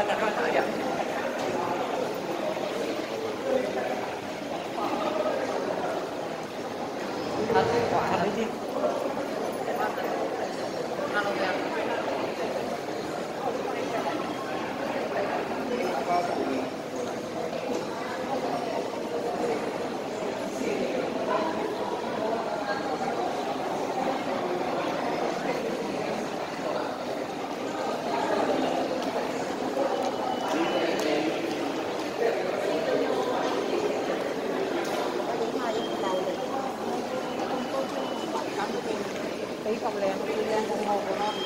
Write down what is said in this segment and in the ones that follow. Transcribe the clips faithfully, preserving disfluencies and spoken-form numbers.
tí còn liền đi lên đồng hồ của nó.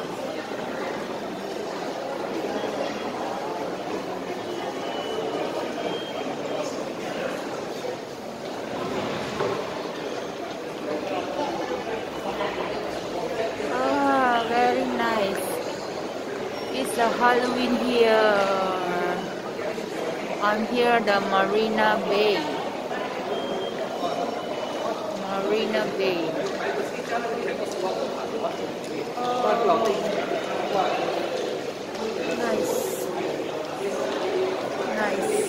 Ah, very nice. It's a Halloween here. I'm here at the Marina Bay. Marina Bay. Oh, nice. Nice.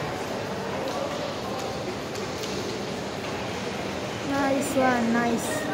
Nice one, nice.